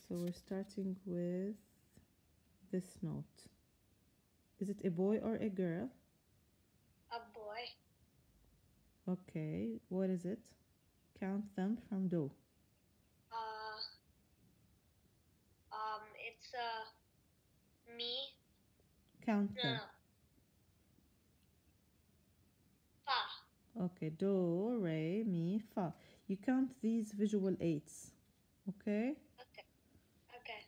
So we're starting with this note. Is it a boy or a girl? A boy. Okay, what is it? Count them from do. It's me. Count No, them. no. Fa. Okay, do, re, mi, fa. You count these visual eights. Okay? Okay. Okay.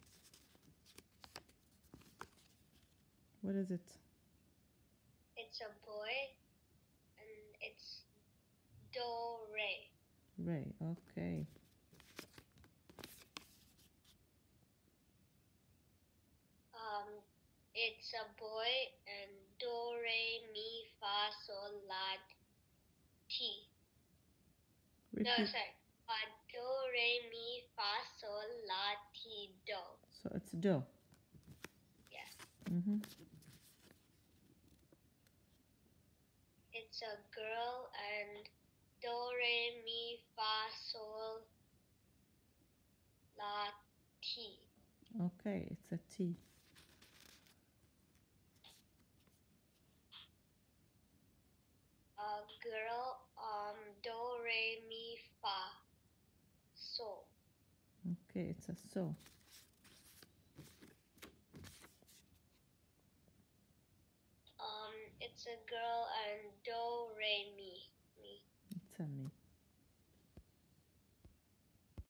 What is it? It's a boy, and it's do re. Re, okay. It's a boy, and do re mi fa sol la ti. No, Repeat. sorry. Do re mi fa sol la ti do. So it's do. Yeah. Mm-hmm. It's a girl, and do re mi fa sol la ti. Okay, it's a T. A girl, do re mi fa sol. Okay, it's a so. It's a girl, and do re mi.